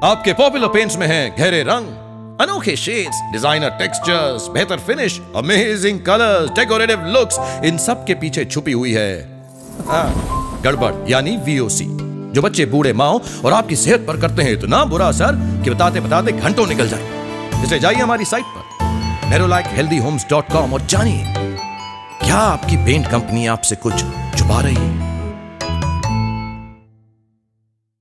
आपके popular paints में हैं गहरे रंग, अनोखे शेड्स, डिजाइनर टेक्सचर्स, बेहतर finish, amazing colours, decorative looks. इन सब के पीछे छुपी हुई है गड़बड़, यानी VOC, जो बच्चे, बूढ़े, माओ और आपकी सेहत पर करते हैं इतना बुरा असर कि बताते बताते घंटों निकल जाए। इसलिए जाइए हमारी साइट पर nerolikehealthyhomes.com और जानिए क्या आपकी पेंट कंपनी आपसे कुछ छुपा रही है।